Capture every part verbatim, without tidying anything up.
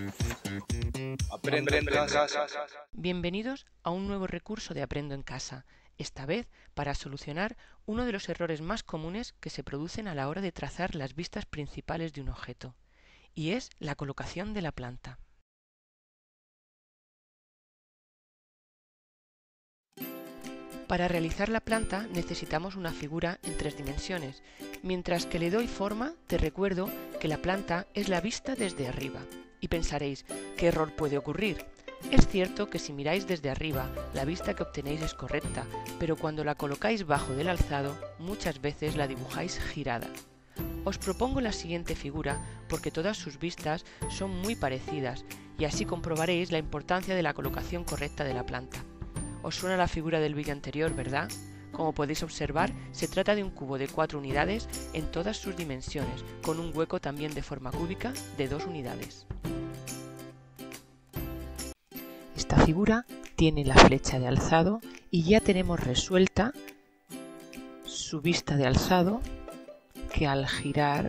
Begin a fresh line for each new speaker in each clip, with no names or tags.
Aprendo en casa.
Bienvenidos a un nuevo recurso de Aprendo en casa, esta vez para solucionar uno de los errores más comunes que se producen a la hora de trazar las vistas principales de un objeto, y es la colocación de la planta. Para realizar la planta necesitamos una figura en tres dimensiones. Mientras que le doy forma, te recuerdo que la planta es la vista desde arriba. Y pensaréis, ¿qué error puede ocurrir? Es cierto que si miráis desde arriba, la vista que obtenéis es correcta, pero cuando la colocáis bajo del alzado, muchas veces la dibujáis girada. Os propongo la siguiente figura porque todas sus vistas son muy parecidas y así comprobaréis la importancia de la colocación correcta de la planta. Os suena la figura del vídeo anterior, ¿verdad? Como podéis observar, se trata de un cubo de cuatro unidades en todas sus dimensiones, con un hueco también de forma cúbica de dos unidades. Esta figura tiene la flecha de alzado y ya tenemos resuelta su vista de alzado, que al girar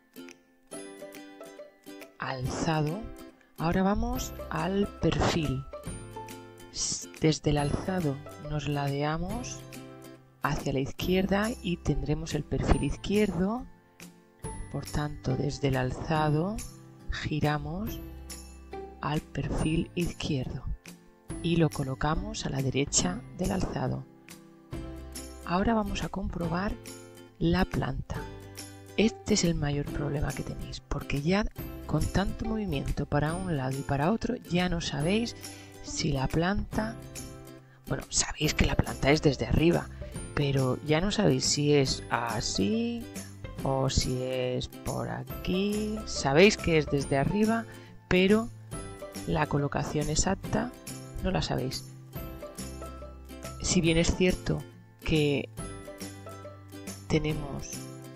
alzado, ahora vamos al perfil. Desde el alzado nos ladeamos hacia la izquierda y tendremos el perfil izquierdo. Por tanto, desde el alzado giramos al perfil izquierdo y lo colocamos a la derecha del alzado. Ahora vamos a comprobar la planta. Este es el mayor problema que tenéis, porque ya con tanto movimiento para un lado y para otro ya no sabéis si la planta, bueno, sabéis que la planta es desde arriba, pero ya no sabéis si es así o si es por aquí. Sabéis que es desde arriba, pero la colocación exacta no la sabéis. Si bien es cierto que tenemos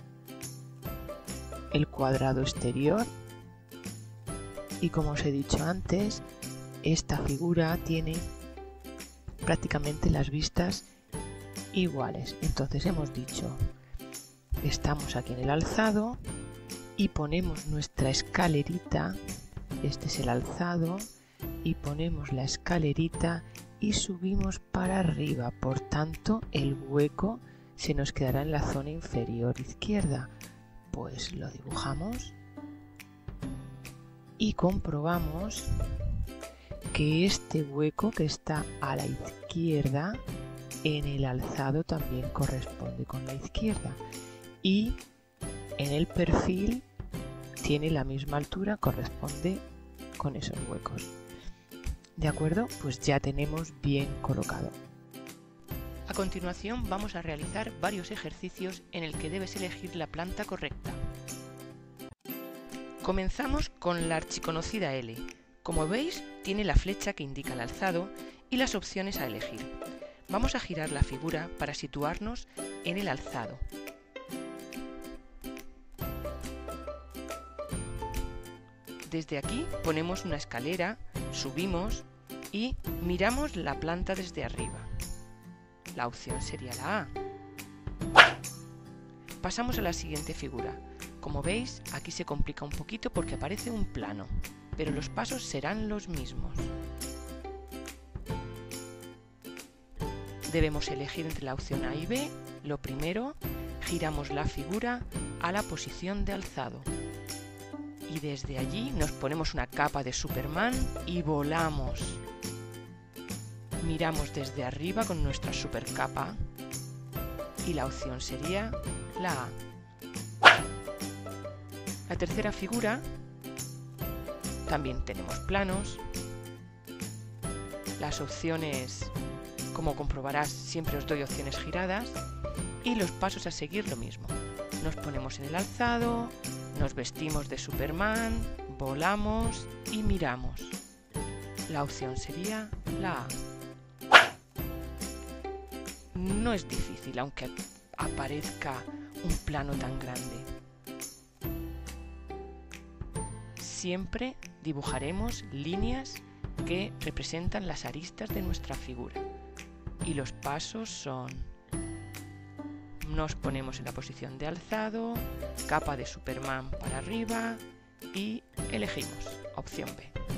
el cuadrado exterior y como os he dicho antes, esta figura tiene prácticamente las vistas iguales. Entonces hemos dicho, estamos aquí en el alzado y ponemos nuestra escalerita, este es el alzado, y ponemos la escalerita y subimos para arriba. Por tanto, el hueco se nos quedará en la zona inferior izquierda. Pues lo dibujamos y comprobamos que este hueco que está a la izquierda en el alzado también corresponde con la izquierda y en el perfil tiene la misma altura, corresponde con esos huecos. ¿De acuerdo? Pues ya tenemos bien colocado. A continuación vamos a realizar varios ejercicios en el que debes elegir la planta correcta. Comenzamos con la archiconocida L. Como veis, tiene la flecha que indica el alzado y las opciones a elegir. Vamos a girar la figura para situarnos en el alzado. Desde aquí ponemos una escalera, subimos y miramos la planta desde arriba. La opción sería la A. Pasamos a la siguiente figura. Como veis, aquí se complica un poquito porque aparece un plano, pero los pasos serán los mismos. Debemos elegir entre la opción A y B. Lo primero, giramos la figura a la posición de alzado. Y desde allí nos ponemos una capa de Superman y volamos. Miramos desde arriba con nuestra supercapa y la opción sería la A. La tercera figura, también tenemos planos. Las opciones, como comprobarás, siempre os doy opciones giradas y los pasos a seguir lo mismo. Nos ponemos en el alzado, nos vestimos de Superman, volamos y miramos. La opción sería la A. No es difícil, aunque aparezca un plano tan grande. Siempre dibujaremos líneas que representan las aristas de nuestra figura. Y los pasos son: nos ponemos en la posición de alzado, capa de Superman para arriba y elegimos opción B.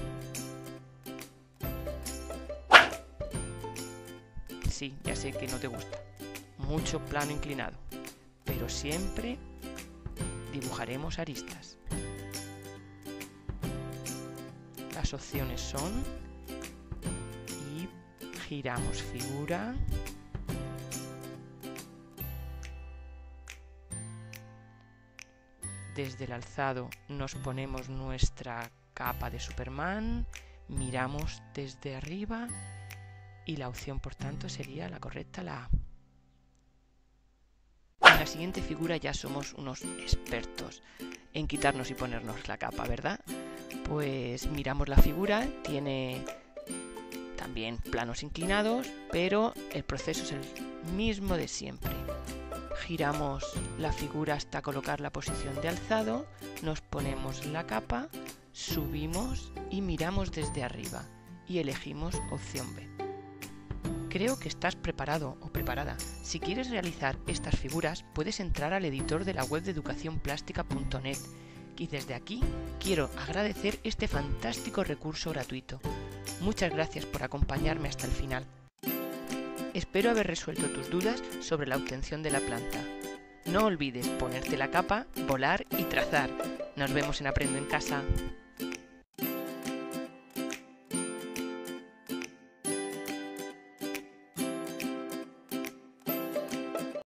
sí, ya sé que no te gusta. Mucho plano inclinado, pero siempre dibujaremos aristas. Las opciones son y giramos figura, desde el alzado nos ponemos nuestra capa de Superman, miramos desde arriba y la opción por tanto sería la correcta, la A. En la siguiente figura ya somos unos expertos en quitarnos y ponernos la capa, ¿verdad? Pues miramos la figura, tiene también planos inclinados, pero el proceso es el mismo de siempre. Giramos la figura hasta colocar la posición de alzado, nos ponemos la capa, subimos y miramos desde arriba y elegimos opción B. Creo que estás preparado o preparada. Si quieres realizar estas figuras, puedes entrar al editor de la web de educación plástica punto net y desde aquí quiero agradecer este fantástico recurso gratuito. Muchas gracias por acompañarme hasta el final. Espero haber resuelto tus dudas sobre la obtención de la planta. No olvides ponerte la capa, volar y trazar. Nos vemos en Aprendo en Casa.